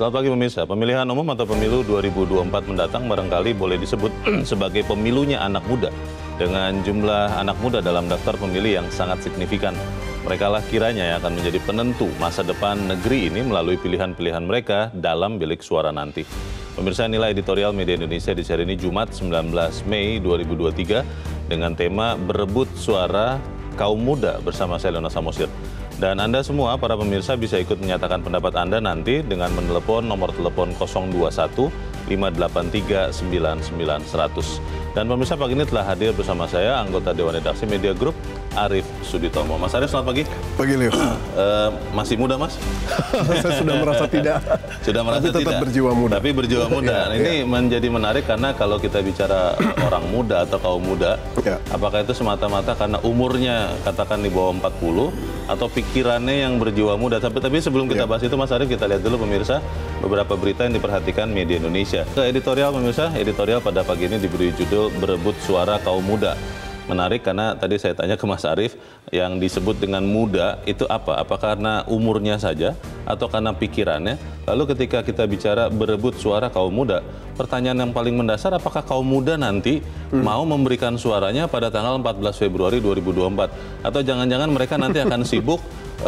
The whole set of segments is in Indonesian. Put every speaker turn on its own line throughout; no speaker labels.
Selamat pagi pemirsa. Pemilihan umum atau pemilu 2024 mendatang barangkali boleh disebut sebagai pemilunya anak muda. Dengan jumlah anak muda dalam daftar pemilih yang sangat signifikan. Mereka lah kiranya yang akan menjadi penentu masa depan negeri ini melalui pilihan-pilihan mereka dalam bilik suara nanti. Pemirsa, inilah editorial Media Indonesia di hari ini Jumat 19 Mei 2023 dengan tema Berebut Suara Kaum Muda bersama saya Leona Samosir. Dan Anda semua, para pemirsa, bisa ikut menyatakan pendapat Anda nanti dengan menelepon nomor telepon 021 583 99 100. Dan pemirsa, pagi ini telah hadir bersama saya anggota Dewan Redaksi Media Group, Arief Suditomo. Mas Arief, selamat pagi.
Pagi, Leo.
Masih muda, Mas?
Saya sudah merasa tidak.
Sudah merasa
tapi tetap
tidak.
Berjiwa muda.
Tapi berjiwa muda. Nah, ini menjadi menarik karena kalau kita bicara orang muda atau kaum muda, apakah itu semata-mata karena umurnya katakan di bawah 40 atau pikirannya yang berjiwa muda. Tapi sebelum kita bahas itu, Mas Arief, kita lihat dulu pemirsa beberapa berita yang diperhatikan Media Indonesia. Ke editorial pemirsa, editorial pada pagi ini diberi judul Berebut Suara Kaum Muda. Menarik karena tadi saya tanya ke Mas Arief, yang disebut dengan muda itu apa? Apa karena umurnya saja atau karena pikirannya? Lalu ketika kita bicara berebut suara kaum muda, pertanyaan yang paling mendasar, apakah kaum muda nanti mau memberikan suaranya pada tanggal 14 Februari 2024? Atau jangan-jangan mereka nanti akan sibuk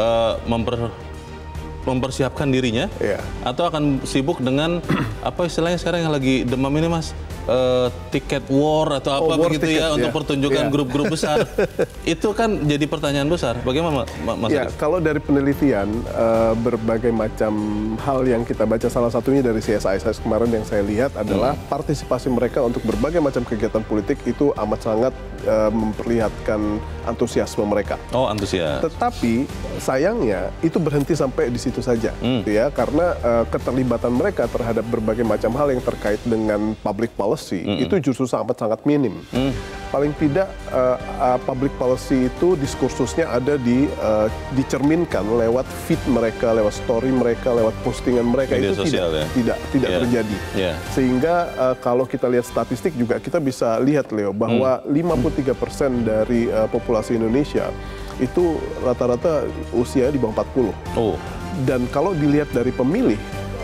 mempersiapkan dirinya, atau akan sibuk dengan apa istilahnya sekarang yang lagi demam ini, Mas, tiket war atau apa begitu ya, untuk pertunjukan grup-grup besar. Itu kan jadi pertanyaan besar. Bagaimana, Mas Arief?
Kalau dari penelitian, berbagai macam hal yang kita baca, salah satunya dari CSIS kemarin yang saya lihat adalah partisipasi mereka untuk berbagai macam kegiatan politik itu amat sangat memperlihatkan antusiasme mereka.
Oh, antusias.
Tetapi sayangnya itu berhenti sampai di situ saja, ya, karena keterlibatan mereka terhadap berbagai macam hal yang terkait dengan public policy itu justru sangat minim. Paling tidak public policy itu diskursusnya ada dicerminkan lewat feed mereka, lewat story mereka, lewat postingan mereka. Media itu sosial, tidak terjadi. Sehingga kalau kita lihat statistik juga kita bisa lihat, Leo, bahwa 53% dari populasi Indonesia itu rata-rata usia di bawah 40. Dan kalau dilihat dari pemilih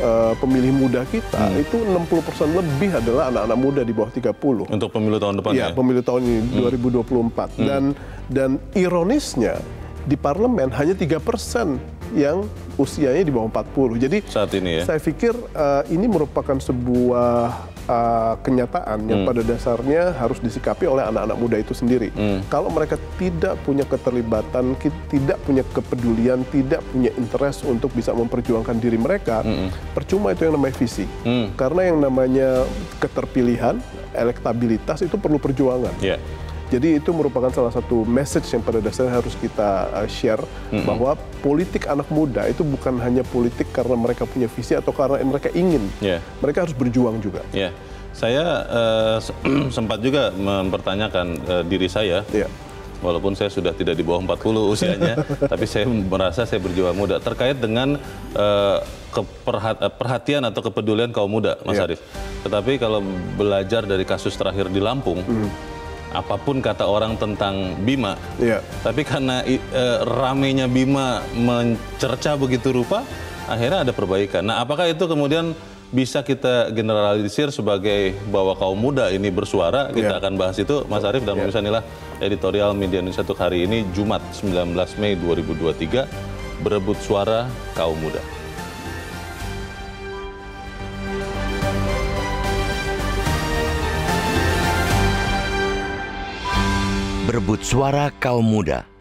muda kita, itu 60% lebih adalah anak-anak muda di bawah 30.
Untuk pemilu tahun depan,
ya? Pemilu tahun ini, 2024. Dan ironisnya, di parlemen hanya 3% yang usianya di bawah 40. Jadi
saat ini,
saya pikir ini merupakan sebuah kenyataan yang pada dasarnya harus disikapi oleh anak-anak muda itu sendiri. Kalau mereka tidak punya keterlibatan, tidak punya kepedulian, tidak punya interest untuk bisa memperjuangkan diri mereka, percuma itu yang namanya visi. Karena yang namanya keterpilihan, elektabilitas itu perlu perjuangan. Jadi itu merupakan salah satu message yang pada dasarnya harus kita share, bahwa politik anak muda itu bukan hanya politik karena mereka punya visi atau karena mereka ingin. Mereka harus berjuang juga.
Saya sempat juga mempertanyakan diri saya, walaupun saya sudah tidak di bawah 40 usianya, tapi saya merasa saya berjiwa muda terkait dengan perhatian atau kepedulian kaum muda, Mas Arief. Tetapi kalau belajar dari kasus terakhir di Lampung, apapun kata orang tentang Bima, tapi karena ramenya Bima mencerca begitu rupa, akhirnya ada perbaikan. Nah, apakah itu kemudian bisa kita generalisir sebagai bahwa kaum muda ini bersuara? Kita akan bahas itu, Mas Arief, dan pemirsa, inilah editorial Media Indonesia untuk hari ini, Jumat 19 Mei 2023, Berebut Suara Kaum Muda.
Berebut Suara Kaum Muda.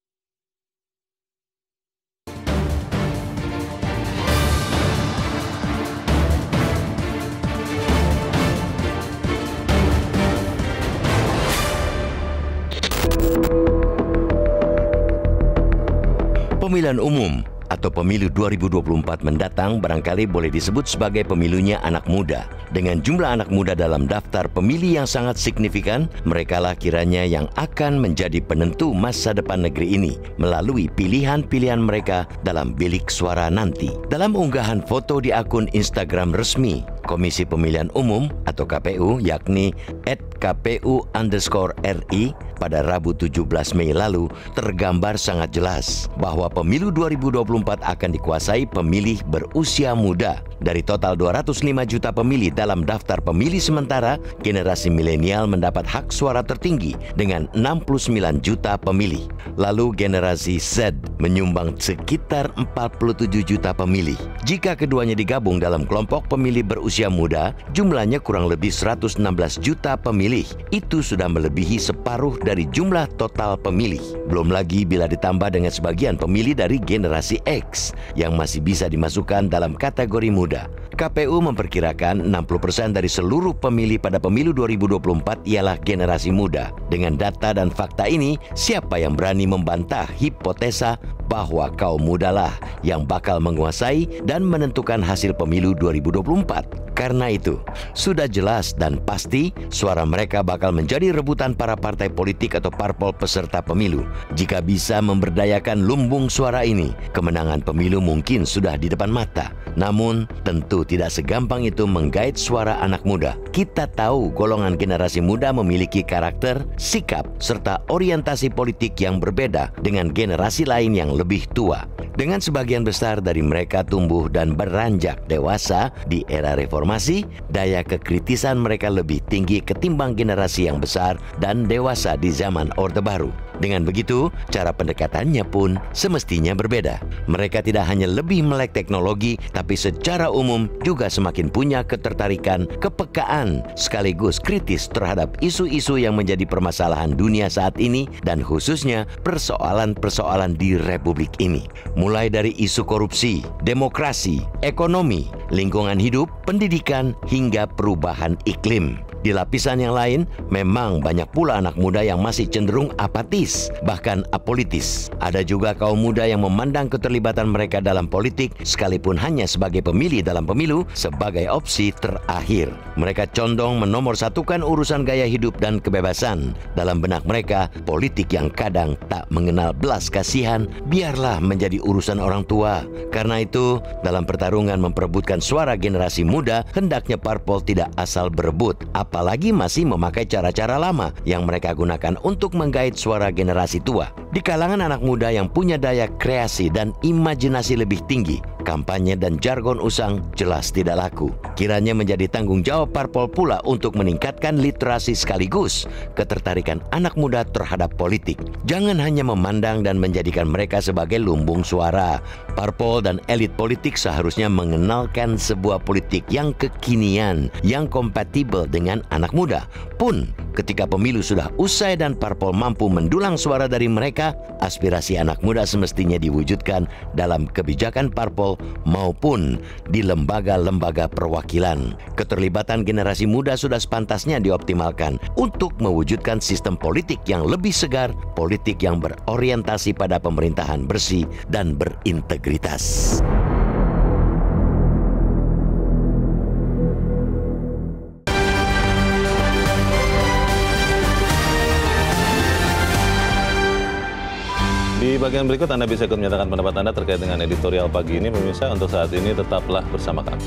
Pemilihan umum atau pemilu 2024 mendatang barangkali boleh disebut sebagai pemilunya anak muda. Dengan jumlah anak muda dalam daftar pemilih yang sangat signifikan, merekalah kiranya yang akan menjadi penentu masa depan negeri ini melalui pilihan-pilihan mereka dalam bilik suara nanti. Dalam unggahan foto di akun Instagram resmi Komisi Pemilihan Umum atau KPU, yakni @kpu_RI, pada Rabu 17 Mei lalu, tergambar sangat jelas bahwa pemilu 2024 akan dikuasai pemilih berusia muda Dari total 205 juta pemilih dalam daftar pemilih sementara, generasi milenial mendapat hak suara tertinggi dengan 69 juta pemilih. Lalu generasi Z menyumbang sekitar 47 juta pemilih. Jika keduanya digabung dalam kelompok pemilih berusia muda, jumlahnya kurang lebih 116 juta pemilih. Itu sudah melebihi separuh dari jumlah total pemilih. Belum lagi bila ditambah dengan sebagian pemilih dari generasi X yang masih bisa dimasukkan dalam kategori muda. KPU memperkirakan 60% dari seluruh pemilih pada pemilu 2024 ialah generasi muda. Dengan data dan fakta ini, siapa yang berani membantah hipotesa bahwa kaum mudalah yang bakal menguasai dan menentukan hasil pemilu 2024? Karena itu, sudah jelas dan pasti suara mereka bakal menjadi rebutan para partai politik atau parpol peserta pemilu. Jika bisa memberdayakan lumbung suara ini, kemenangan pemilu mungkin sudah di depan mata. Namun, tentu tidak segampang itu menggait suara anak muda. Kita tahu golongan generasi muda memiliki karakter, sikap, serta orientasi politik yang berbeda dengan generasi lain yang lebih tua. Dengan sebagian besar dari mereka tumbuh dan beranjak dewasa di era reformasi, daya kekritisan mereka lebih tinggi ketimbang generasi yang besar dan dewasa di zaman Orde Baru. Dengan begitu, cara pendekatannya pun semestinya berbeda. Mereka tidak hanya lebih melek teknologi, tapi secara umum juga semakin punya ketertarikan, kepekaan, sekaligus kritis terhadap isu-isu yang menjadi permasalahan dunia saat ini dan khususnya persoalan-persoalan di Republik ini. Mulai dari isu korupsi, demokrasi, ekonomi, lingkungan hidup, pendidikan, hingga perubahan iklim. Di lapisan yang lain, memang banyak pula anak muda yang masih cenderung apatis, bahkan apolitis. Ada juga kaum muda yang memandang keterlibatan mereka dalam politik, sekalipun hanya sebagai pemilih dalam pemilu, sebagai opsi terakhir. Mereka condong menomorsatukan urusan gaya hidup dan kebebasan. Dalam benak mereka, politik yang kadang tak mengenal belas kasihan, biarlah menjadi urusan orang tua. Karena itu, dalam pertarungan memperebutkan suara generasi muda, hendaknya parpol tidak asal berebut, apalagi masih memakai cara-cara lama yang mereka gunakan untuk menggait suara generasi tua. Di kalangan anak muda yang punya daya kreasi dan imajinasi lebih tinggi, kampanye dan jargon usang jelas tidak laku. Kiranya menjadi tanggung jawab parpol pula untuk meningkatkan literasi sekaligus ketertarikan anak muda terhadap politik. Jangan hanya memandang dan menjadikan mereka sebagai lumbung suara. Parpol dan elit politik seharusnya mengenalkan sebuah politik yang kekinian, yang kompatibel dengan anak muda. Pun ketika pemilu sudah usai dan parpol mampu mendulang suara dari mereka, aspirasi anak muda semestinya diwujudkan dalam kebijakan parpol maupun di lembaga-lembaga perwakilan. Keterlibatan generasi muda sudah sepantasnya dioptimalkan untuk mewujudkan sistem politik yang lebih segar, politik yang berorientasi pada pemerintahan bersih dan berintegritas.
Di bagian berikut Anda bisa ikut menyatakan pendapat Anda terkait dengan editorial pagi ini. Pemirsa, untuk saat ini tetaplah bersama kami.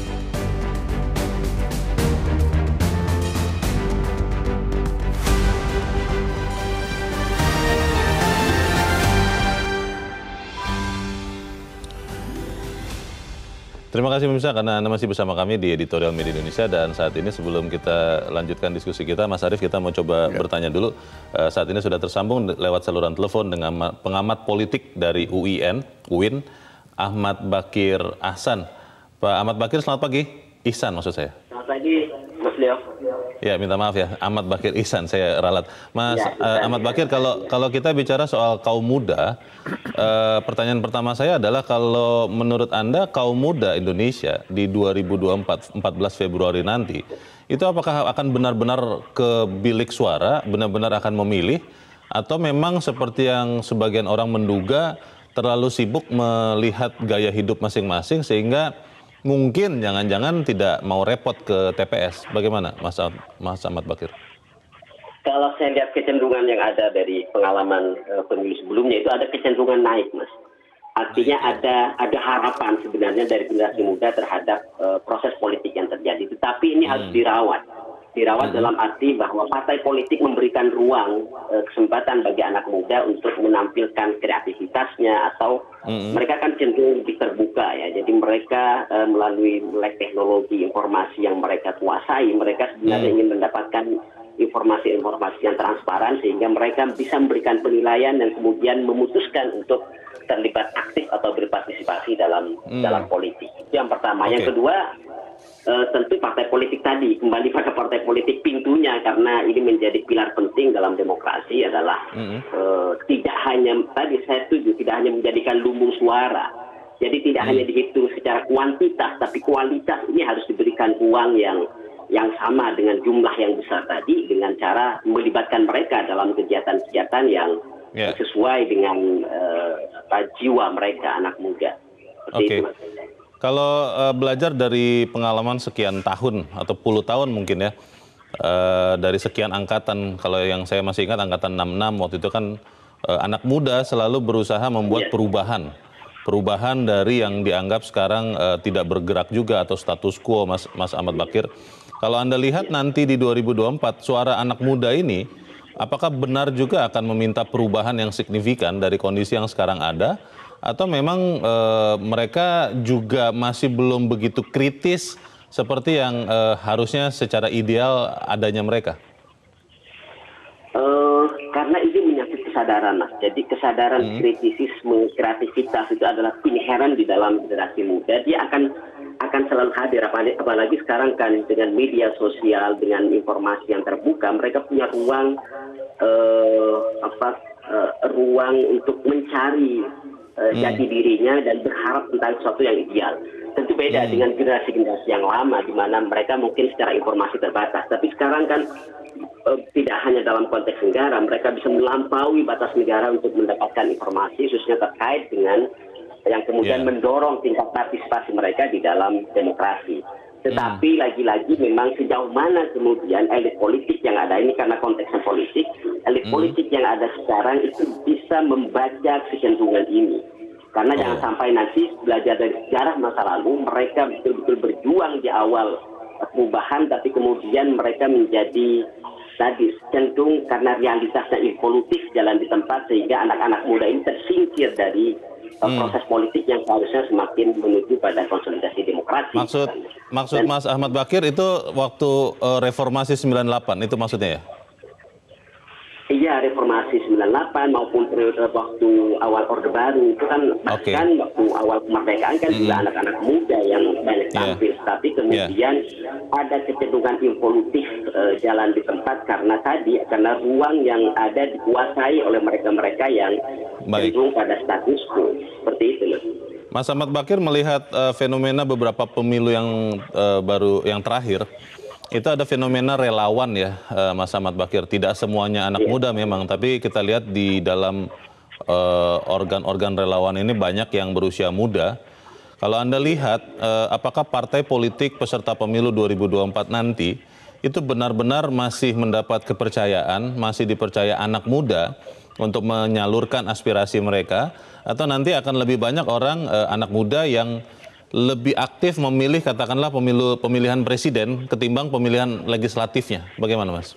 Terima kasih pemirsa karena Anda masih bersama kami di Editorial Media Indonesia, dan saat ini sebelum kita lanjutkan diskusi kita, Mas Arief, kita mau coba bertanya dulu. Saat ini sudah tersambung lewat saluran telepon dengan pengamat politik dari UIN, Ahmad Bakir Ahsan. Pak Ahmad Bakir, selamat pagi. Ihsan maksud saya.
Selamat pagi, Mas Leo.
Ya, minta maaf ya, Ahmad Bakir Ihsan, saya ralat. Mas Ahmad Bakir, kalau kita bicara soal kaum muda, pertanyaan pertama saya adalah kalau menurut Anda kaum muda Indonesia di 2024, 14 Februari nanti, itu apakah akan benar-benar ke bilik suara, benar-benar akan memilih, atau memang seperti yang sebagian orang menduga terlalu sibuk melihat gaya hidup masing-masing sehingga mungkin jangan-jangan tidak mau repot ke TPS. Bagaimana Mas Ahmad Bakir?
Kalau saya lihat kecenderungan yang ada dari pengalaman pemilu sebelumnya, itu ada kecenderungan naik, Mas. Artinya ada harapan sebenarnya dari generasi muda terhadap proses politik yang terjadi. Tetapi ini harus dirawat. Dirawat dalam arti bahwa partai politik memberikan ruang, kesempatan bagi anak muda untuk menampilkan kreativitasnya, politiknya, atau mereka kan cenderung lebih terbuka ya. Jadi mereka melalui melek teknologi informasi yang mereka kuasai, mereka sebenarnya ingin mendapatkan informasi-informasi yang transparan sehingga mereka bisa memberikan penilaian dan kemudian memutuskan untuk terlibat aktif atau berpartisipasi dalam politik. Itu yang pertama. Yang kedua, tentu partai politik tadi, kembali pada partai politik, pintunya, karena ini menjadi pilar penting dalam demokrasi adalah tidak hanya, tadi saya setuju, tidak hanya menjadikan lumbung suara. Jadi tidak hanya dihitung secara kuantitas, tapi kualitas ini harus diberikan ruang yang sama dengan jumlah yang besar tadi, dengan cara melibatkan mereka dalam kegiatan-kegiatan yang sesuai dengan jiwa mereka, anak muda. Seperti itu, Mas.
Kalau belajar dari pengalaman sekian tahun atau puluh tahun mungkin ya, dari sekian angkatan, kalau yang saya masih ingat angkatan 66 waktu itu kan anak muda selalu berusaha membuat perubahan dari yang dianggap sekarang tidak bergerak juga atau status quo, Mas Ahmad Bakir. Kalau Anda lihat nanti di 2024 suara anak muda ini, apakah benar juga akan meminta perubahan yang signifikan dari kondisi yang sekarang ada? Atau memang mereka juga masih belum begitu kritis seperti yang harusnya secara ideal adanya mereka?
Karena ini menyangkut kesadaran, Mas. Jadi kesadaran kritisisme, kreativitas itu adalah inherent di dalam generasi muda. Dia akan selalu hadir, apalagi sekarang kan dengan media sosial, dengan informasi yang terbuka, mereka punya ruang untuk mencari jati dirinya dan berharap tentang sesuatu yang ideal. Tentu beda dengan generasi-generasi yang lama, di mana mereka mungkin secara informasi terbatas. Tapi sekarang kan tidak hanya dalam konteks negara, mereka bisa melampaui batas negara untuk mendapatkan informasi, khususnya terkait dengan yang kemudian mendorong tingkat partisipasi mereka di dalam demokrasi. Tetapi lagi-lagi memang sejauh mana kemudian elit politik yang ada ini, karena konteksnya politik, elit politik yang ada sekarang itu bisa membaca kecenderungan ini. Karena jangan sampai nanti belajar dari sejarah masa lalu, mereka betul-betul berjuang di awal perubahan, tapi kemudian mereka menjadi tadi cenderung karena realitasnya involutif jalan di tempat, sehingga anak-anak muda ini tersingkir dari proses politik yang seharusnya semakin menuju pada konsolidasi demokrasi.
Maksud Mas Ahmad Bakir itu waktu reformasi 98 itu maksudnya ya?
Iya, reformasi 98 maupun periode waktu awal Orde Baru itu kan, bahkan waktu awal kemerdekaan kan juga anak-anak muda yang banyak tampil, tapi kemudian ada kecenderungan involutif jalan di tempat karena ruang yang ada dikuasai oleh mereka-mereka yang cenderung pada status quo. Seperti itu,
Mas Ahmad Bakir melihat fenomena beberapa pemilu yang yang terakhir. Itu ada fenomena relawan ya, Mas Ahmad Bakir. Tidak semuanya anak muda memang, tapi kita lihat di dalam organ-organ relawan ini banyak yang berusia muda. Kalau Anda lihat, apakah partai politik peserta pemilu 2024 nanti itu benar-benar masih mendapat kepercayaan, masih dipercaya anak muda untuk menyalurkan aspirasi mereka, atau nanti akan lebih banyak orang anak muda yang lebih aktif memilih katakanlah pemilihan presiden ketimbang pemilihan legislatifnya. Bagaimana, Mas?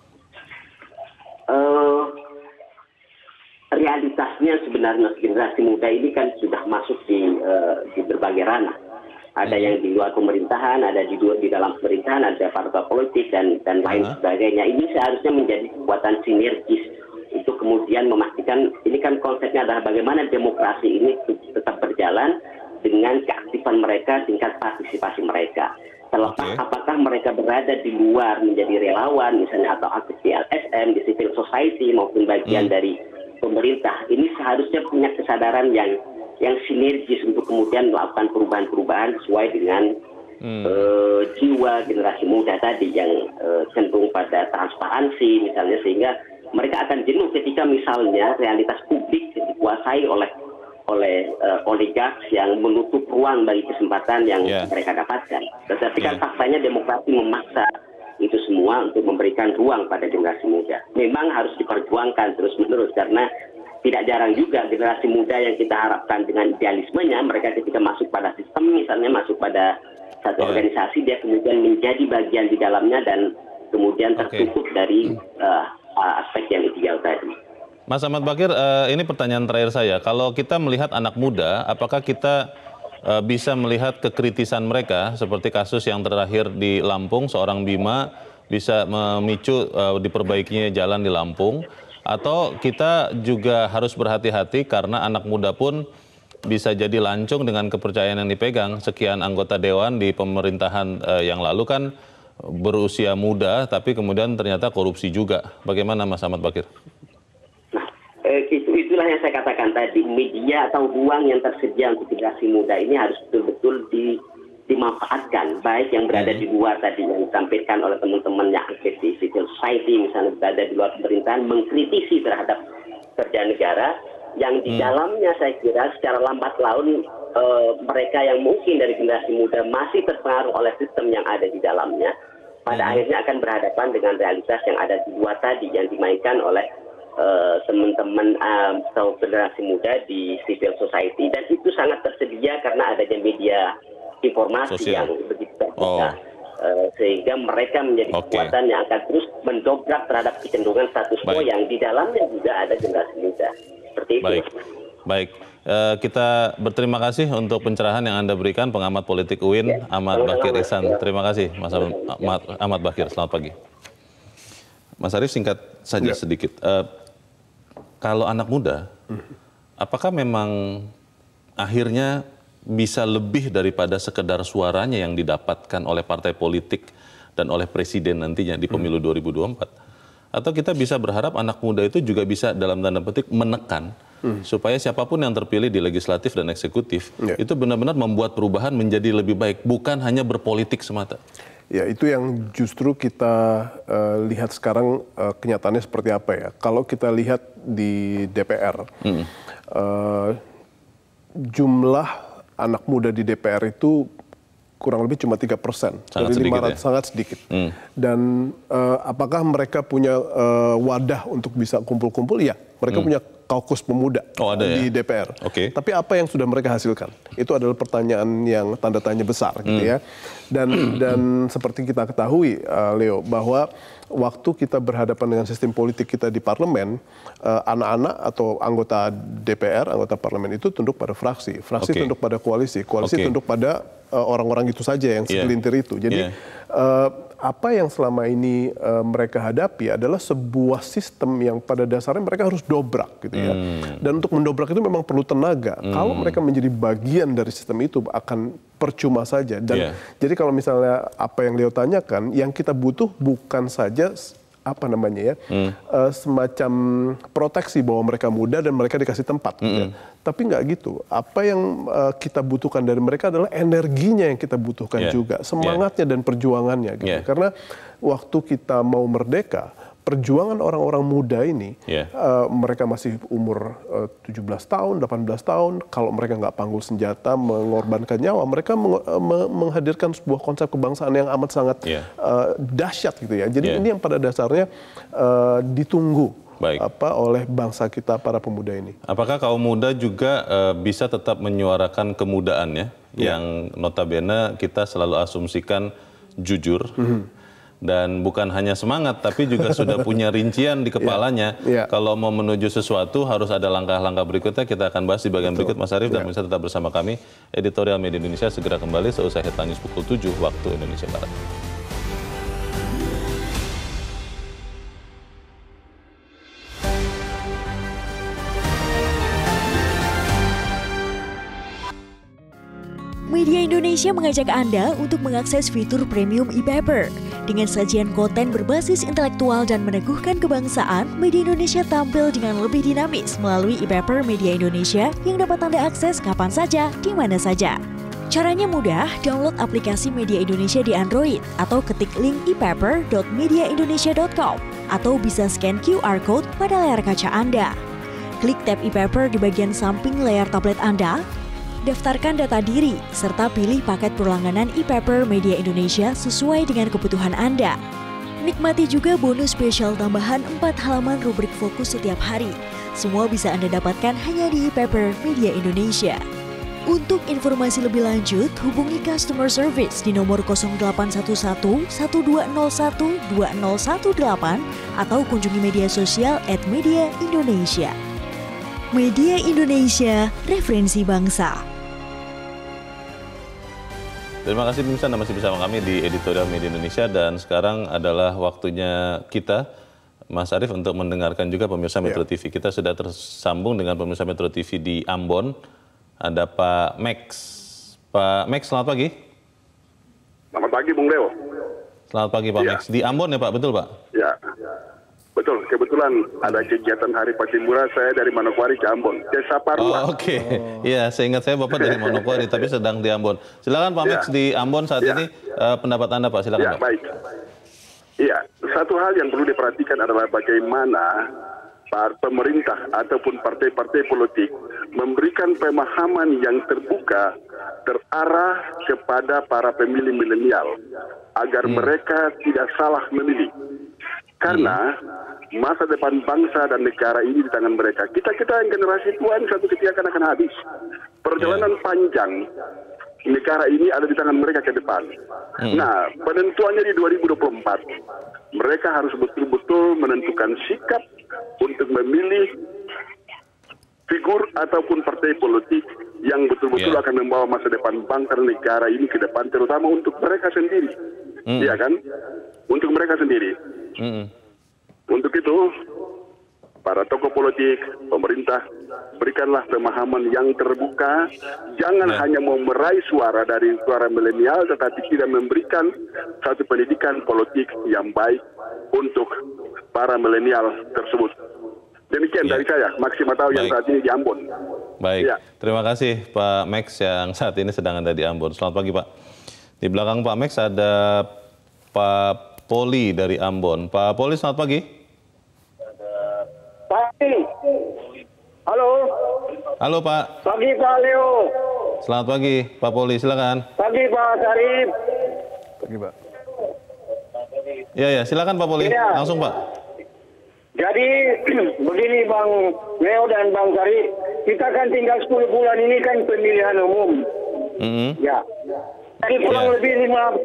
Realitasnya sebenarnya generasi muda ini kan sudah masuk di berbagai ranah. Ada yang di luar pemerintahan, ada di dalam pemerintahan, ada partai politik dan lain sebagainya. Ini seharusnya menjadi kekuatan sinergis untuk kemudian memastikan, ini kan konsepnya adalah bagaimana demokrasi ini tetap berjalan dengan keaktifan mereka, tingkat partisipasi mereka. Terlepas apakah mereka berada di luar menjadi relawan, misalnya, atau aktif di LSM, di civil society, maupun bagian dari pemerintah, ini seharusnya punya kesadaran yang sinergis untuk kemudian melakukan perubahan-perubahan sesuai dengan jiwa generasi muda tadi yang cenderung pada transparansi, misalnya, sehingga mereka akan jenuh ketika misalnya realitas publik dikuasai oleh oligark yang menutup ruang bagi kesempatan yang mereka dapatkan. Tetapi kan faktanya demokrasi memaksa itu semua untuk memberikan ruang pada generasi muda. Memang harus diperjuangkan terus-menerus, karena tidak jarang juga generasi muda yang kita harapkan dengan idealismenya, mereka ketika masuk pada sistem, misalnya masuk pada satu organisasi, dia kemudian menjadi bagian di dalamnya dan kemudian tertutup dari aspek yang ideal tadi.
Mas Ahmad Bakir, ini pertanyaan terakhir saya. Kalau kita melihat anak muda, apakah kita bisa melihat kekritisan mereka seperti kasus yang terakhir di Lampung, seorang Bima bisa memicu diperbaikinya jalan di Lampung, atau kita juga harus berhati-hati karena anak muda pun bisa jadi lancung dengan kepercayaan yang dipegang. Sekian anggota dewan di pemerintahan yang lalu kan berusia muda, tapi kemudian ternyata korupsi juga. Bagaimana Mas Ahmad Bakir?
Itulah yang saya katakan tadi, media atau ruang yang tersedia untuk generasi muda ini harus betul-betul dimanfaatkan, baik yang berada di luar tadi yang disampaikan oleh teman-teman yang aktif di civil society, misalnya berada di luar pemerintahan, mengkritisi terhadap kerja negara, yang di dalamnya saya kira secara lambat laun mereka yang mungkin dari generasi muda masih terpengaruh oleh sistem yang ada di dalamnya, pada akhirnya akan berhadapan dengan realitas yang ada di luar tadi, yang dimainkan oleh teman-teman atau generasi muda di civil society, dan itu sangat tersedia karena adanya media informasi yang begitu terbuka, sehingga mereka menjadi kekuatan yang akan terus mendobrak terhadap kecenderungan status quo yang di dalamnya juga ada generasi muda. Seperti itu.
Baik. Kita berterima kasih untuk pencerahan yang Anda berikan, pengamat politik UIN, Ahmad Bakir Ihsan. Terima kasih Mas Ahmad Bakir, selamat pagi. Mas Arief, singkat saja sedikit. Kalau anak muda, apakah memang akhirnya bisa lebih daripada sekedar suaranya yang didapatkan oleh partai politik dan oleh presiden nantinya di pemilu 2024? Atau kita bisa berharap anak muda itu juga bisa dalam tanda petik menekan supaya siapapun yang terpilih di legislatif dan eksekutif itu benar-benar membuat perubahan menjadi lebih baik, bukan hanya berpolitik semata?
Ya, itu yang justru kita lihat sekarang kenyataannya seperti apa ya. Kalau kita lihat di DPR, jumlah anak muda di DPR itu kurang lebih cuma 3% dari 500, sangat sedikit. Dan apakah mereka punya wadah untuk bisa kumpul-kumpul? Ya, mereka punya kaukus pemuda di DPR. Tapi apa yang sudah mereka hasilkan? Itu adalah pertanyaan yang tanda tanya besar, gitu ya. Dan seperti kita ketahui, Leo, bahwa waktu kita berhadapan dengan sistem politik kita di parlemen, anak-anak atau anggota DPR, anggota parlemen itu tunduk pada fraksi, tunduk pada koalisi, tunduk pada orang-orang itu saja yang segelintir itu. Jadi apa yang selama ini mereka hadapi adalah sebuah sistem yang pada dasarnya mereka harus dobrak, gitu ya. Dan untuk mendobrak itu memang perlu tenaga. Kalau mereka menjadi bagian dari sistem itu akan percuma saja. Dan jadi kalau misalnya apa yang Leo tanyakan, yang kita butuh bukan saja semacam proteksi bahwa mereka muda dan mereka dikasih tempat. Gitu ya. Tapi nggak gitu. Apa yang kita butuhkan dari mereka adalah energinya yang kita butuhkan juga, semangatnya dan perjuangannya. Gitu. Karena waktu kita mau merdeka, perjuangan orang-orang muda ini, mereka masih umur 17 tahun, 18 tahun, kalau mereka nggak panggul senjata, mengorbankan nyawa, mereka menghadirkan sebuah konsep kebangsaan yang amat sangat dahsyat, gitu ya. Jadi ini yang pada dasarnya ditunggu oleh bangsa kita, para pemuda ini. Apakah kaum muda juga bisa tetap menyuarakan kemudaannya, yang notabene kita selalu asumsikan jujur, dan bukan hanya semangat, tapi juga sudah punya rincian di kepalanya. Kalau mau menuju sesuatu harus ada langkah-langkah berikutnya. Kita akan bahas di bagian berikut, Mas Arief, dan bisa tetap bersama kami. Editorial Media Indonesia segera kembali seusai headline news pukul 7 waktu Indonesia Barat.
Media Indonesia mengajak Anda untuk mengakses fitur premium e-paper. Dengan sajian konten berbasis intelektual dan meneguhkan kebangsaan, Media Indonesia tampil dengan lebih dinamis melalui e-paper Media Indonesia yang dapat Anda akses kapan saja, di mana saja. Caranya mudah, download aplikasi Media Indonesia di Android atau ketik link e-paper.mediaindonesia.com atau bisa scan QR Code pada layar kaca Anda. Klik tab e-paper di bagian samping layar tablet Anda, daftarkan data diri, serta pilih paket perlangganan e-paper Media Indonesia sesuai dengan kebutuhan Anda. Nikmati juga bonus spesial tambahan 4 halaman rubrik fokus setiap hari. Semua bisa Anda dapatkan hanya di e-paper Media Indonesia. Untuk informasi lebih lanjut, hubungi customer service di nomor 0811 1201 2018 atau kunjungi media sosial @mediaindonesia. Media Indonesia, referensi bangsa.
Terima kasih pemirsa, Anda masih bersama kami di Editorial Media Indonesia dan sekarang adalah waktunya kita, Mas Arief, untuk mendengarkan juga pemirsa Metro TV. Kita sudah tersambung dengan pemirsa Metro TV di Ambon. Ada Pak Max. Pak Max, selamat pagi.
Selamat pagi, Bung Leo.
Selamat pagi, Pak Max. Di Ambon ya, Pak? Betul, Pak?
Ya, betul. Kebetulan ada kegiatan Hari Patimura, saya dari Manokwari ke Ambon. Desa Parua.
Oh, oke. Iya, saya ingat saya Bapak dari Manokwari, tapi sedang di Ambon. Silakan Pak Max di Ambon saat ini, pendapat Anda, Pak. Silakan, Pak.
Baik. Iya, satu hal yang perlu diperhatikan adalah bagaimana pemerintah ataupun partai-partai politik memberikan pemahaman yang terbuka terarah kepada para pemilih milenial agar mereka tidak salah memilih. Karena masa depan bangsa dan negara ini di tangan mereka. Kita yang generasi tua ini satu ketika akan habis. Perjalanan panjang negara ini ada di tangan mereka ke depan. Nah, penentuannya di 2024, mereka harus betul-betul menentukan sikap untuk memilih figur ataupun partai politik yang betul-betul akan membawa masa depan bangsa dan negara ini ke depan, terutama untuk mereka sendiri. Iya kan? Untuk mereka sendiri. Untuk itu, para tokoh politik, pemerintah, berikanlah pemahaman yang terbuka. Jangan hanya mau meraih suara dari suara milenial, tetapi tidak memberikan satu pendidikan politik yang baik untuk para milenial tersebut. Demikian dari saya, Maksima Tahu yang saat ini di Ambon.
Baik, terima kasih Pak Max yang saat ini sedang ada di Ambon. Selamat pagi, Pak. Di belakang Pak Max ada Pak Poli dari Ambon. Pak Poli, selamat pagi.
Pagi. Halo.
Halo, Pak.
Pagi, Pak Leo.
Selamat pagi, Pak Poli, silakan.
Pagi, Pak Sarif.
Pagi, Pak.
Ya, silakan Pak Poli.
Ya.
Langsung, Pak.
Jadi begini Bang Leo dan Bang Sarif, kita kan tinggal 10 bulan ini kan pemilihan umum. Ya. Jadi kurang lebih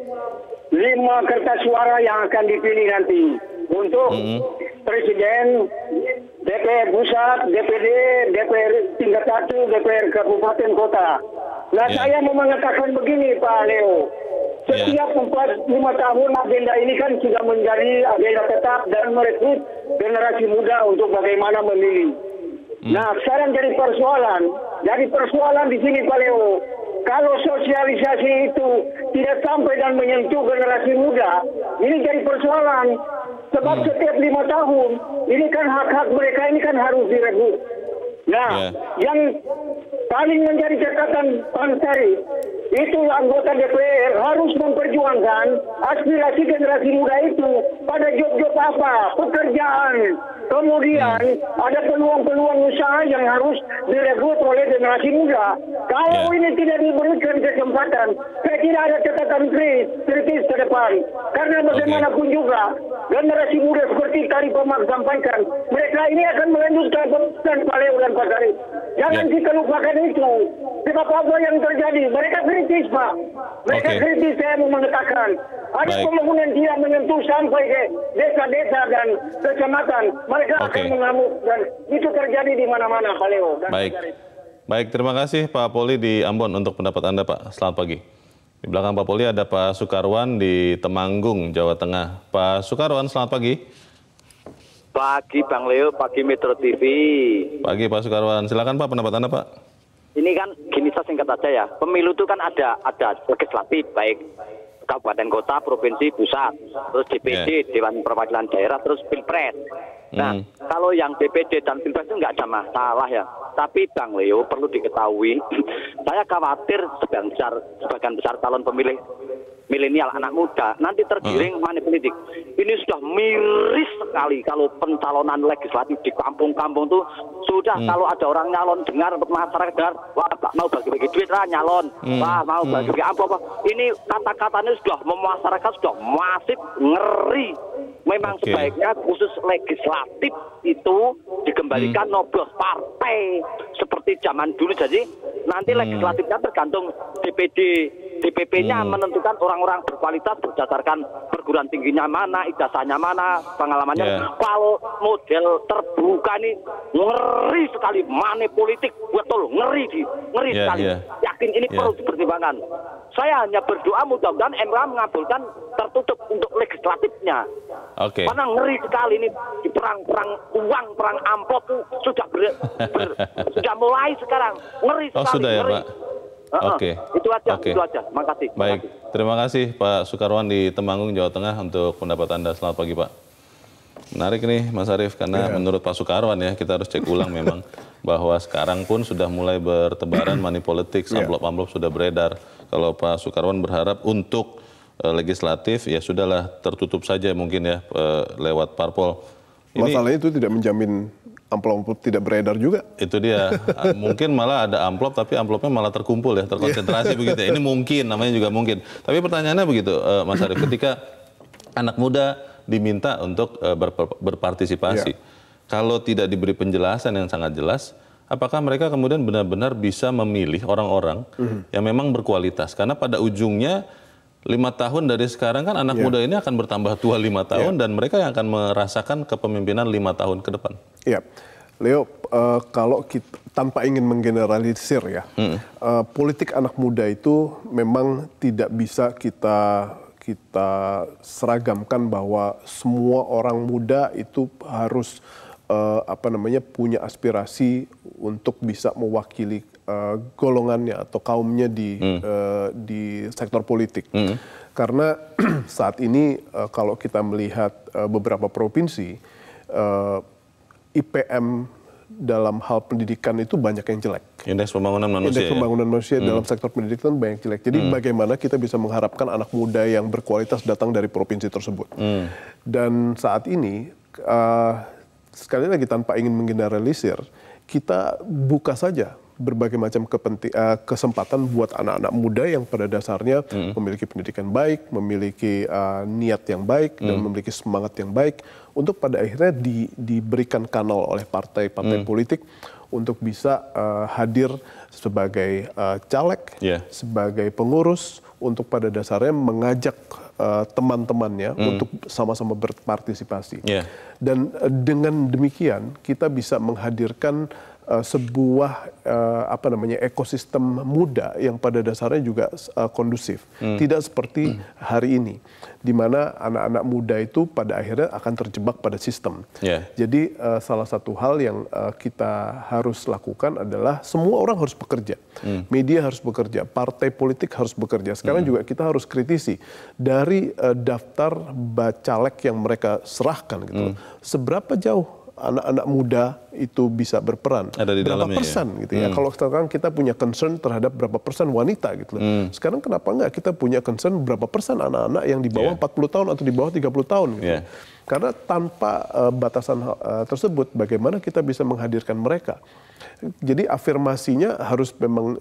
5 kertas suara yang akan dipilih nanti untuk Presiden, DPR pusat, DPD, DPR tingkat 1, DPR kabupaten kota. Nah, saya mau mengatakan begini Pak Leo. Setiap 4-5 tahun agenda ini kan sudah menjadi agenda tetap dan merekrut generasi muda untuk bagaimana memilih. Nah, sekarang jadi persoalan di sini Pak Leo. Kalau sosialisasi itu tidak sampai dan menyentuh generasi muda, ini jadi persoalan. Sebab setiap 5 tahun, ini kan hak-hak mereka ini kan harus direbut. Nah, yang paling menjadi catatan Pak Sarif, itu anggota DPR harus memperjuangkan aspirasi generasi muda itu pada job-job apa, pekerjaan. Kemudian ada peluang-peluang usaha yang harus direkrut oleh generasi muda. Kalau ini tidak diberikan kesempatan, saya tidak ada catatan kritis ke depan. Karena bagaimanapun juga, generasi muda seperti tadi Pak Mak sampaikan, mereka ini akan melanjutkan pesan Pak Leo dan Pak Sarif. Jangan kita lupakan itu. Sebab apa yang terjadi? Mereka kritis, Pak. Mereka kritis, saya mau mengatakan. Ada pembangunan tidak menyentuh sampai ke desa-desa dan kecamatan. Mereka akan mengamuk dan itu terjadi di mana-mana, Pak Leo.
Baik, terima kasih Pak Poli di Ambon untuk pendapat Anda, Pak. Selamat pagi. Di belakang Pak Poli ada Pak Sukarwan di Temanggung, Jawa Tengah. Pak Sukarwan, selamat pagi.
Pagi Bang Leo, pagi Metro TV.
Pagi Pak Sukarwan, silakan Pak pendapat Anda, Pak.
Ini kan gini, saya singkat aja ya. Pemilu itu kan ada legislatif, baik kabupaten kota, provinsi, pusat, terus DPD, Dewan Perwakilan Daerah, terus Pilpres. Nah, kalau yang DPD dan Pilpres itu nggak ada masalah ya. Tapi Bang Leo perlu diketahui, saya khawatir sebagian besar calon pemilih milenial anak muda nanti tergiring money politik. Ini sudah miris sekali kalau pencalonan legislatif di kampung-kampung tuh sudah kalau ada orang nyalon dengar masyarakat dengar, wah mau bagi-bagi duit lah nyalon, wah mau bagi-bagi apa. Ini kata-katanya sudah masyarakat sudah masif ngeri. Memang sebaiknya khusus legislatif itu dikembalikan noblos partai seperti zaman dulu. Jadi Nanti legislatifnya tergantung DPP-nya menentukan orang-orang berkualitas berdasarkan perguruan tingginya mana, ijazahnya mana, pengalamannya. Kalau model terbuka ini ngeri sekali, money politik betul ngeri sekali. Yakin ini perlu dipertimbangkan. Saya hanya berdoa mudah-mudahan MK mengabulkan tertutup untuk legislatifnya. Karena ngeri sekali ini perang uang, perang amplop sudah sudah mulai sekarang. Ngeri sekali.
Sudah ya, Pak.
Itu aja. Makasih.
Baik, terima kasih Pak Sukarwan di Temanggung, Jawa Tengah untuk pendapat Anda. Selamat pagi, Pak. Menarik nih Mas Arief, karena menurut Pak Sukarwan ya, kita harus cek ulang memang bahwa sekarang pun sudah mulai bertebaran money politics, amplop-amplop sudah beredar. Kalau Pak Sukarwan berharap untuk legislatif ya sudahlah tertutup saja mungkin ya lewat parpol.
Masalahnya itu tidak menjamin amplop tidak beredar juga.
Itu dia. Mungkin malah ada amplop tapi amplopnya malah terkumpul ya, terkonsentrasi begitu ya. Ini mungkin, namanya juga mungkin. Tapi pertanyaannya begitu Mas Arief, ketika anak muda diminta untuk berpartisipasi, kalau tidak diberi penjelasan yang sangat jelas, apakah mereka kemudian benar-benar bisa memilih orang-orang yang memang berkualitas? Karena pada ujungnya 5 tahun dari sekarang kan anak muda ini akan bertambah tua 5 tahun dan mereka yang akan merasakan kepemimpinan 5 tahun ke depan. Iya,
Leo, kalau kita tanpa ingin menggeneralisir ya, politik anak muda itu memang tidak bisa kita seragamkan bahwa semua orang muda itu harus punya aspirasi untuk bisa mewakili golongannya atau kaumnya di sektor politik. Karena saat ini kalau kita melihat beberapa provinsi, IPM dalam hal pendidikan itu banyak yang jelek.
Indeks pembangunan manusia.
Indeks pembangunan manusia dalam sektor pendidikan banyak jelek. Jadi bagaimana kita bisa mengharapkan anak muda yang berkualitas datang dari provinsi tersebut. Dan saat ini sekali lagi tanpa ingin menggeneralisir, kita buka saja berbagai macam kesempatan buat anak-anak muda yang pada dasarnya memiliki pendidikan baik, memiliki niat yang baik, dan memiliki semangat yang baik untuk pada akhirnya diberikan kanal oleh partai-partai politik untuk bisa hadir sebagai caleg, sebagai pengurus, untuk pada dasarnya mengajak teman-temannya untuk sama-sama berpartisipasi. Dan dengan demikian kita bisa menghadirkan sebuah ekosistem muda yang pada dasarnya juga kondusif. Tidak seperti hari ini, di mana anak-anak muda itu pada akhirnya akan terjebak pada sistem. Jadi salah satu hal yang kita harus lakukan adalah semua orang harus bekerja. Media harus bekerja, partai politik harus bekerja. Sekarang juga kita harus kritisi dari daftar bacalek yang mereka serahkan gitu. Seberapa jauh anak-anak muda itu bisa berperan,
ada di
berapa persen gitu ya. Kalau sekarang kita punya concern terhadap berapa persen wanita gitu. Sekarang kenapa enggak kita punya concern berapa persen anak-anak yang di bawah 40 tahun atau di bawah 30 tahun gitu. Karena tanpa batasan tersebut bagaimana kita bisa menghadirkan mereka. Jadi afirmasinya harus memang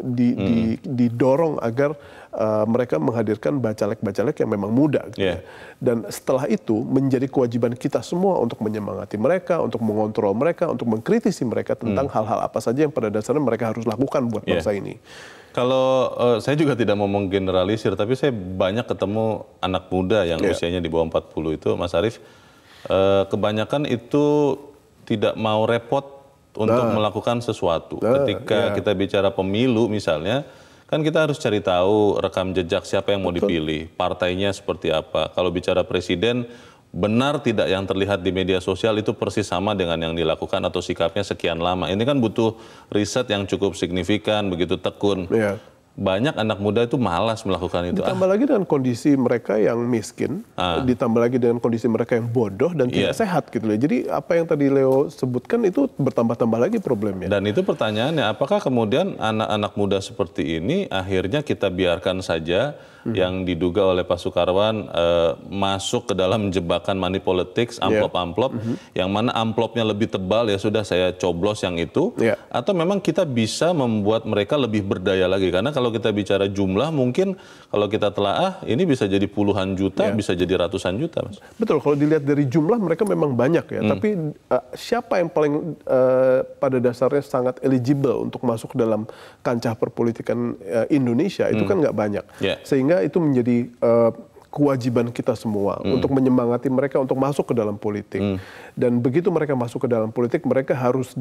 didorong agar mereka menghadirkan bacalek-bacalek yang memang muda. Gitu. Dan setelah itu menjadi kewajiban kita semua untuk menyemangati mereka, untuk mengontrol mereka, untuk mengkritisi mereka tentang hal-hal apa saja yang pada dasarnya mereka harus lakukan buat bangsa ini.
Kalau saya juga tidak mau menggeneralisir, tapi saya banyak ketemu anak muda yang usianya di bawah 40 itu, Mas Arief, kebanyakan itu tidak mau repot untuk melakukan sesuatu. Ketika kita bicara pemilu misalnya, kan kita harus cari tahu rekam jejak siapa yang mau dipilih, partainya seperti apa. Kalau bicara presiden, benar tidak yang terlihat di media sosial itu persis sama dengan yang dilakukan atau sikapnya sekian lama. Ini kan butuh riset yang cukup signifikan, begitu tekun. Banyak anak muda itu malas melakukan itu.
Ditambah lagi dengan kondisi mereka yang miskin, ditambah lagi dengan kondisi mereka yang bodoh dan tidak sehat gitu loh. Jadi apa yang tadi Leo sebutkan itu bertambah-tambah lagi problemnya.
Dan itu pertanyaannya, apakah kemudian anak-anak muda seperti ini akhirnya kita biarkan saja yang diduga oleh Pak Sukarwan masuk ke dalam jebakan money politics, amplop-amplop, yang mana amplopnya lebih tebal ya sudah saya coblos yang itu, atau memang kita bisa membuat mereka lebih berdaya lagi. Karena kalau kalau kita bicara jumlah, mungkin kalau kita telaah ini bisa jadi puluhan juta, bisa jadi ratusan juta, Mas.
Betul, kalau dilihat dari jumlah mereka memang banyak ya. Tapi siapa yang paling pada dasarnya sangat eligible untuk masuk dalam kancah perpolitikan Indonesia itu kan nggak banyak. Sehingga itu menjadi kewajiban kita semua untuk menyemangati mereka untuk masuk ke dalam politik. Dan begitu mereka masuk ke dalam politik, mereka harus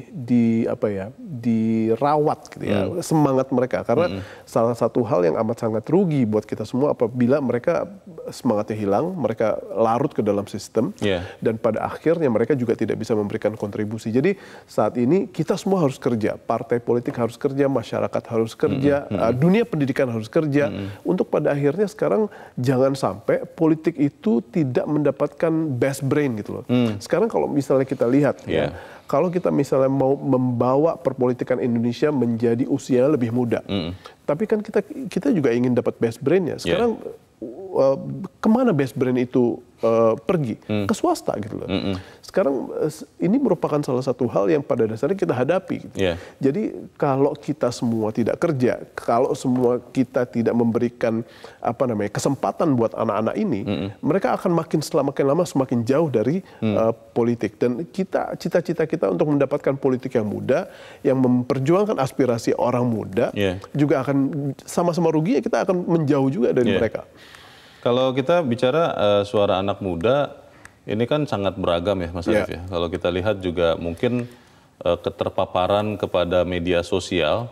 dirawat gitu ya, semangat mereka. Karena salah satu hal yang amat sangat rugi buat kita semua apabila mereka semangatnya hilang, mereka larut ke dalam sistem, dan pada akhirnya mereka juga tidak bisa memberikan kontribusi. Jadi saat ini kita semua harus kerja, partai politik harus kerja, masyarakat harus kerja, dunia pendidikan harus kerja, untuk pada akhirnya sekarang jangan sampai politik itu tidak mendapatkan best brain gitu loh. Sekarang kalau misalnya kita lihat ya, kalau kita misalnya mau membawa perpolitikan Indonesia menjadi usia lebih muda, tapi kan kita juga ingin dapat best brainnya. Sekarang kemana best brain itu pergi? Ke swasta gitu loh. Sekarang ini merupakan salah satu hal yang pada dasarnya kita hadapi. Gitu. Jadi kalau kita semua tidak kerja, kalau semua kita tidak memberikan kesempatan buat anak-anak ini, mereka akan makin lama semakin jauh dari politik. Dan cita-cita kita untuk mendapatkan politik yang muda, yang memperjuangkan aspirasi orang muda, juga akan sama-sama rugi. Kita akan menjauh juga dari mereka.
Kalau kita bicara suara anak muda, ini kan sangat beragam ya Mas Arief ya. Kalau kita lihat juga mungkin keterpaparan kepada media sosial,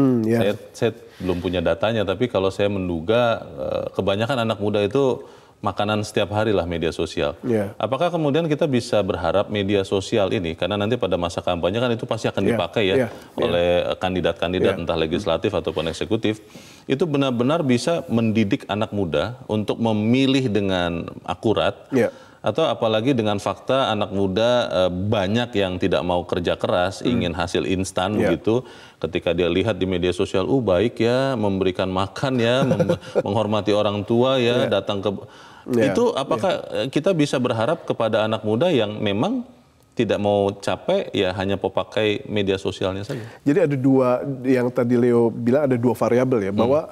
saya belum punya datanya, tapi kalau saya menduga kebanyakan anak muda itu makanan setiap hari lah media sosial. Apakah kemudian kita bisa berharap media sosial ini, karena nanti pada masa kampanye kan itu pasti akan dipakai oleh kandidat-kandidat entah legislatif ataupun eksekutif, itu benar-benar bisa mendidik anak muda untuk memilih dengan akurat, atau apalagi dengan fakta anak muda banyak yang tidak mau kerja keras, ingin hasil instan begitu, ketika dia lihat di media sosial, baik ya, memberikan makan ya, menghormati orang tua ya, datang ke... Itu apakah kita bisa berharap kepada anak muda yang memang tidak mau capek, ya hanya pakai media sosialnya saja?
Jadi ada dua, yang tadi Leo bilang ada dua variabel ya, bahwa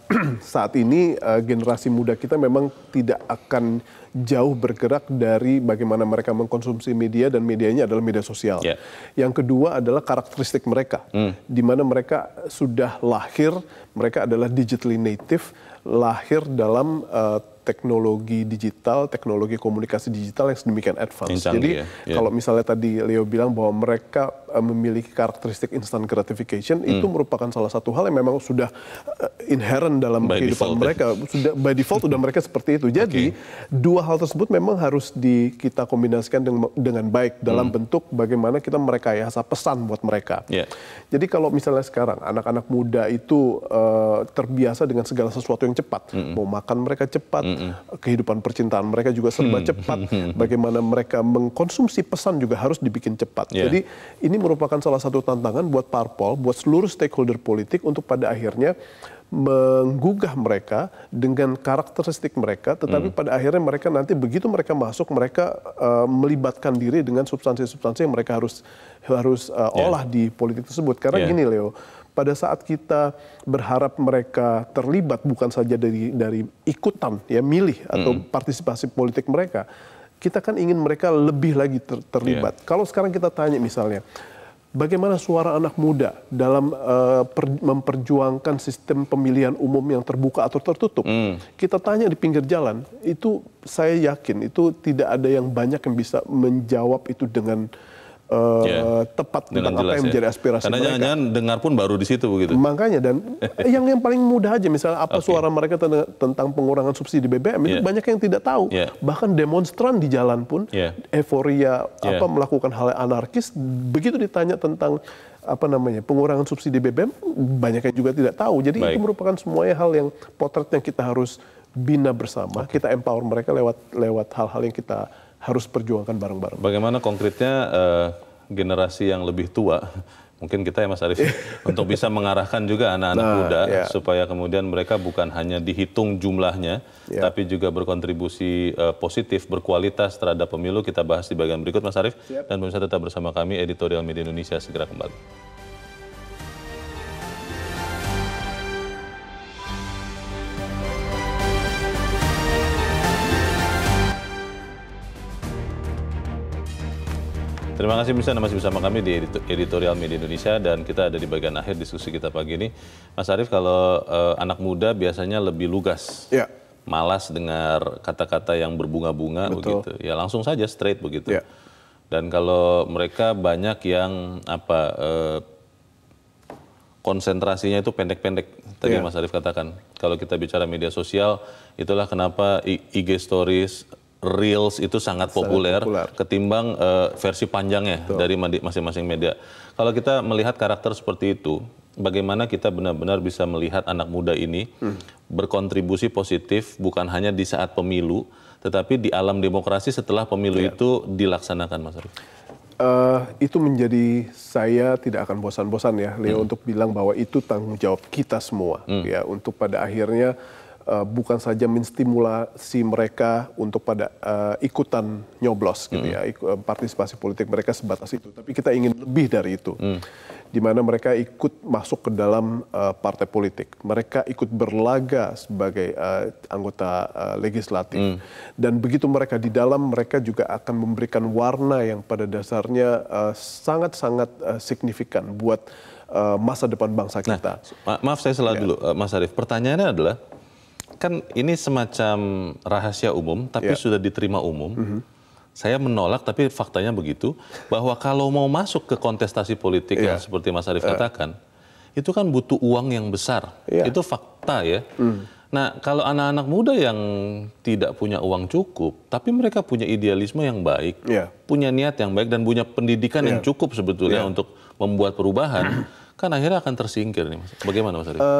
saat ini generasi muda kita memang tidak akan jauh bergerak dari bagaimana mereka mengkonsumsi media, dan medianya adalah media sosial. Yang kedua adalah karakteristik mereka, di mana mereka sudah lahir, mereka adalah digitally native, lahir dalam teknologi digital, teknologi komunikasi digital yang sedemikian advance. Jadi kalau misalnya tadi Leo bilang bahwa mereka memiliki karakteristik instant gratification, itu merupakan salah satu hal yang memang sudah inherent dalam kehidupan mereka. Sudah by default sudah mereka seperti itu. Jadi dua hal tersebut memang harus kita kombinasikan dengan baik dalam bentuk bagaimana kita merekayasa pesan buat mereka. Jadi kalau misalnya sekarang anak-anak muda itu terbiasa dengan segala sesuatu yang cepat, mau makan mereka cepat, kehidupan percintaan mereka juga serba cepat, bagaimana mereka mengkonsumsi pesan juga harus dibikin cepat. Jadi ini merupakan salah satu tantangan buat parpol, buat seluruh stakeholder politik untuk pada akhirnya menggugah mereka dengan karakteristik mereka, tetapi pada akhirnya mereka nanti begitu mereka masuk, mereka melibatkan diri dengan substansi-substansi yang mereka harus olah di politik tersebut. Karena gini Leo, pada saat kita berharap mereka terlibat bukan saja dari ikutan ya, milih atau partisipasi politik mereka, kita kan ingin mereka lebih lagi terlibat. Kalau sekarang kita tanya misalnya, bagaimana suara anak muda dalam memperjuangkan sistem pemilihan umum yang terbuka atau tertutup? Kita tanya di pinggir jalan, itu saya yakin itu tidak ada yang banyak yang bisa menjawab itu dengan tepat tentang apa yang menjadi aspirasi
mereka. Karena jangan-jangan dengar pun baru di situ begitu.
Makanya, dan yang paling mudah aja, misalnya apa suara mereka tentang pengurangan subsidi BBM, itu banyak yang tidak tahu. Bahkan demonstran di jalan pun euforia melakukan hal yang anarkis, begitu ditanya tentang pengurangan subsidi BBM, banyak yang juga tidak tahu. Jadi itu merupakan semuanya hal yang potret yang kita harus bina bersama, kita empower mereka lewat hal-hal yang kita harus perjuangkan bareng-bareng.
Bagaimana konkretnya generasi yang lebih tua, mungkin kita ya Mas Arief, untuk bisa mengarahkan juga anak-anak muda, supaya kemudian mereka bukan hanya dihitung jumlahnya, tapi juga berkontribusi positif, berkualitas terhadap pemilu. Kita bahas di bagian berikut Mas Arief, dan pemirsa tetap bersama kami, Editorial Media Indonesia segera kembali. Terima kasih Anda masih bersama kami di Editorial Media Indonesia dan kita ada di bagian akhir diskusi kita pagi ini. Mas Arief, kalau anak muda biasanya lebih lugas, malas dengar kata-kata yang berbunga-bunga begitu, ya langsung saja straight begitu. Dan kalau mereka banyak yang konsentrasinya itu pendek-pendek, tadi Mas Arief katakan. Kalau kita bicara media sosial, itulah kenapa IG Stories, Reels itu sangat populer ketimbang versi panjangnya dari masing-masing media. Kalau kita melihat karakter seperti itu, bagaimana kita benar-benar bisa melihat anak muda ini berkontribusi positif bukan hanya di saat pemilu, tetapi di alam demokrasi setelah pemilu itu dilaksanakan, Mas Arief?
Itu menjadi, saya tidak akan bosan-bosan ya, Leo, untuk bilang bahwa itu tanggung jawab kita semua, ya, untuk pada akhirnya bukan saja menstimulasi mereka untuk pada ikutan nyoblos gitu ya, partisipasi politik mereka sebatas itu, tapi kita ingin lebih dari itu, di mana mereka ikut masuk ke dalam partai politik, mereka ikut berlaga sebagai anggota legislatif, dan begitu mereka di dalam, mereka juga akan memberikan warna yang pada dasarnya sangat-sangat signifikan buat masa depan bangsa kita.
Maaf saya salah dulu, Mas Arief. Pertanyaannya adalah, kan ini semacam rahasia umum, tapi sudah diterima umum. Saya menolak, tapi faktanya begitu, bahwa kalau mau masuk ke kontestasi politik yang seperti Mas Arief katakan, itu kan butuh uang yang besar. Itu fakta ya. Nah, kalau anak-anak muda yang tidak punya uang cukup, tapi mereka punya idealisme yang baik, punya niat yang baik, dan punya pendidikan yang cukup sebetulnya untuk membuat perubahan, kan akhirnya akan tersingkir nih, Mas. Bagaimana, Mas Arief?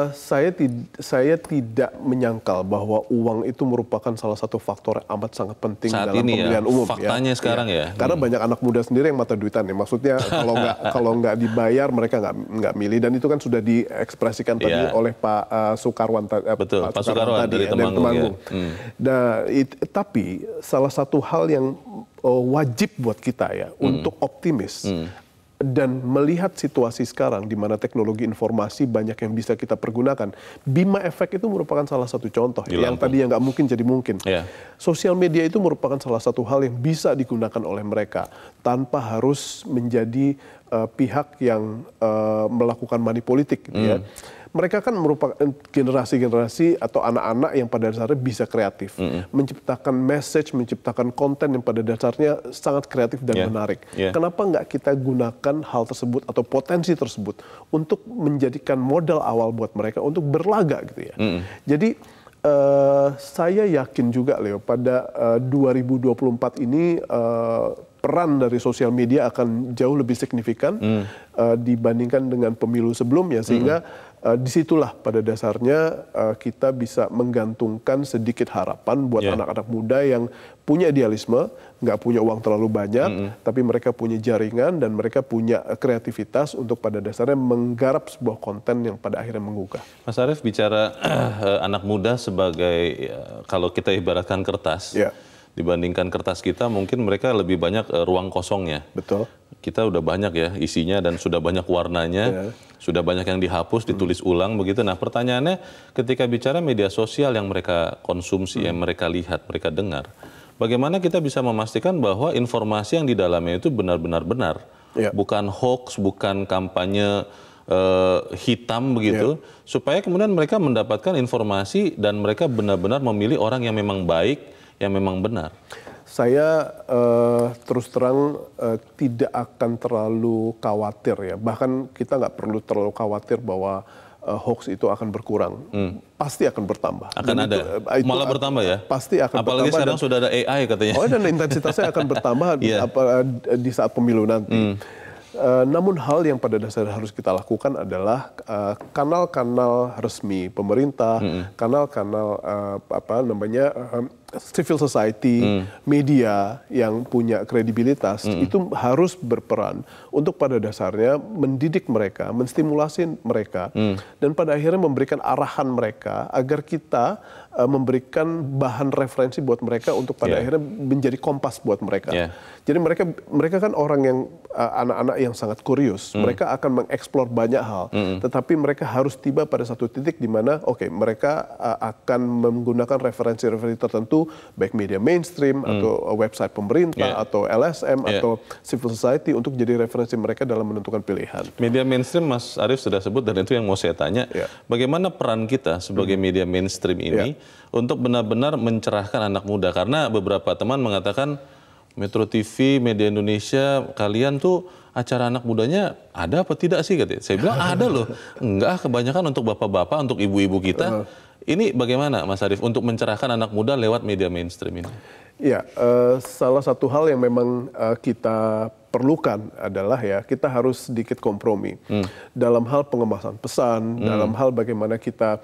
Saya tidak menyangkal bahwa uang itu merupakan salah satu faktor yang amat sangat penting
saat
dalam
ini
pemilihan umum.
Faktanya sekarang ya.
Karena banyak anak muda sendiri yang mata duitan ya. Maksudnya kalau nggak dibayar mereka nggak milih, dan itu kan sudah diekspresikan tadi oleh Pak Soekarwan.
Betul, Pak Soekarwan dari Temanggung.
Nah, tapi salah satu hal yang wajib buat kita ya untuk optimis. Dan melihat situasi sekarang di mana teknologi informasi banyak yang bisa kita pergunakan, Bima Efek itu merupakan salah satu contoh yang tadi yang nggak mungkin jadi mungkin. Sosial media itu merupakan salah satu hal yang bisa digunakan oleh mereka tanpa harus menjadi pihak yang melakukan money politik, gitu ya. Mereka kan merupakan generasi-generasi atau anak-anak yang pada dasarnya bisa kreatif, menciptakan message, menciptakan konten yang pada dasarnya sangat kreatif dan menarik. Kenapa nggak kita gunakan hal tersebut atau potensi tersebut untuk menjadikan modal awal buat mereka untuk berlaga gitu ya. Jadi saya yakin juga, Leo, pada 2024 ini peran dari sosial media akan jauh lebih signifikan dibandingkan dengan pemilu sebelumnya, sehingga disitulah pada dasarnya kita bisa menggantungkan sedikit harapan buat anak-anak muda yang punya idealisme, nggak punya uang terlalu banyak, tapi mereka punya jaringan dan mereka punya kreativitas untuk pada dasarnya menggarap sebuah konten yang pada akhirnya menggugah.
Mas Arief, bicara anak muda sebagai, kalau kita ibaratkan kertas, dibandingkan kertas kita, mungkin mereka lebih banyak ruang kosongnya.
Betul.
Kita udah banyak ya isinya dan sudah banyak warnanya, sudah banyak yang dihapus, ditulis ulang begitu. Nah, pertanyaannya ketika bicara media sosial yang mereka konsumsi, yang mereka lihat, mereka dengar, bagaimana kita bisa memastikan bahwa informasi yang di dalamnya itu benar-benar benar, bukan hoax, bukan kampanye hitam begitu, supaya kemudian mereka mendapatkan informasi dan mereka benar-benar memilih orang yang memang baik, yang memang benar.
Saya terus terang tidak akan terlalu khawatir ya. Bahkan kita nggak perlu terlalu khawatir bahwa hoax itu akan berkurang. Pasti akan bertambah.
Akan dan ada. Malah bertambah ya?
Pasti akan
apalagi
bertambah.
Sekarang sudah ada AI katanya.
Oh, dan intensitasnya akan bertambah di saat pemilu nanti. Namun hal yang pada dasarnya harus kita lakukan adalah kanal-kanal resmi pemerintah, kanal-kanal civil society, media yang punya kredibilitas, itu harus berperan untuk pada dasarnya mendidik mereka, menstimulasi mereka, dan pada akhirnya memberikan arahan mereka agar kita memberikan bahan referensi buat mereka untuk pada akhirnya menjadi kompas buat mereka. Jadi mereka kan orang yang anak-anak yang sangat kurius, mereka akan mengeksplor banyak hal, tetapi mereka harus tiba pada satu titik di mana mereka akan menggunakan referensi-referensi tertentu itu baik media mainstream atau website pemerintah atau LSM atau civil society untuk jadi referensi mereka dalam menentukan pilihan.
Media mainstream Mas Arief sudah sebut dan itu yang mau saya tanya. Bagaimana peran kita sebagai media mainstream ini untuk benar-benar mencerahkan anak muda? Karena beberapa teman mengatakan Metro TV, Media Indonesia, kalian tuh acara anak mudanya ada apa tidak sih katanya? Saya bilang ada loh. Enggak, kebanyakan untuk bapak-bapak, untuk ibu-ibu kita. Ini bagaimana Mas Arief untuk mencerahkan anak muda lewat media mainstream ini?
Ya, salah satu hal yang memang kita perlukan adalah kita harus sedikit kompromi dalam hal pengemasan pesan, dalam hal bagaimana kita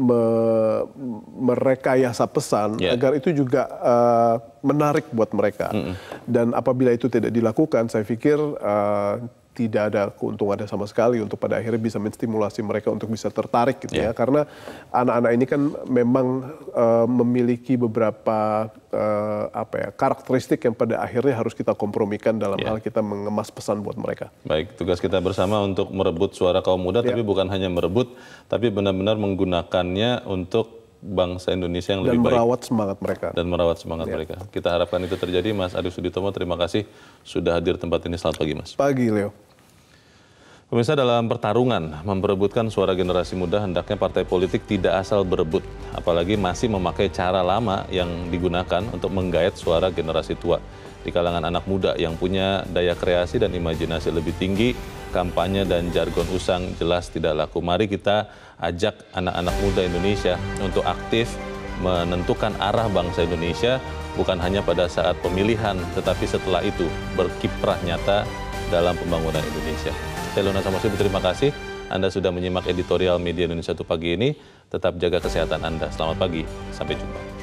merekayasa pesan agar itu juga menarik buat mereka. Dan apabila itu tidak dilakukan, saya pikir tidak ada keuntungannya sama sekali untuk pada akhirnya bisa menstimulasi mereka untuk bisa tertarik gitu ya. Karena anak-anak ini kan memang memiliki beberapa karakteristik yang pada akhirnya harus kita kompromikan dalam hal kita mengemas pesan buat mereka.
Baik, tugas kita bersama untuk merebut suara kaum muda, tapi bukan hanya merebut, tapi benar-benar menggunakannya untuk bangsa Indonesia yang lebih baik.
Dan merawat semangat mereka.
Dan merawat semangat mereka. Kita harapkan itu terjadi. Mas Arief Suditomo, terima kasih sudah hadir tempat ini. Selamat pagi, Mas.
Pagi, Leo.
Pemirsa, dalam pertarungan memperebutkan suara generasi muda, hendaknya partai politik tidak asal berebut. Apalagi masih memakai cara lama yang digunakan untuk menggait suara generasi tua. Di kalangan anak muda yang punya daya kreasi dan imajinasi lebih tinggi, kampanye dan jargon usang jelas tidak laku. Mari kita ajak anak-anak muda Indonesia untuk aktif menentukan arah bangsa Indonesia, bukan hanya pada saat pemilihan, tetapi setelah itu berkiprah nyata dalam pembangunan Indonesia. Saya Luna Samosir, terima kasih Anda sudah menyimak editorial Media Indonesia 1 pagi ini. Tetap jaga kesehatan Anda. Selamat pagi, sampai jumpa.